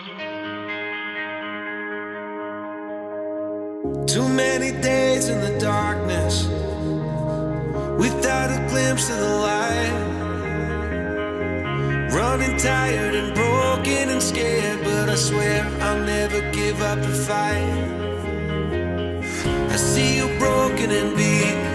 Too many days in the darkness without a glimpse of the light. Running tired and broken and scared, but I swear I'll never give up the fight. I see you broken and beat,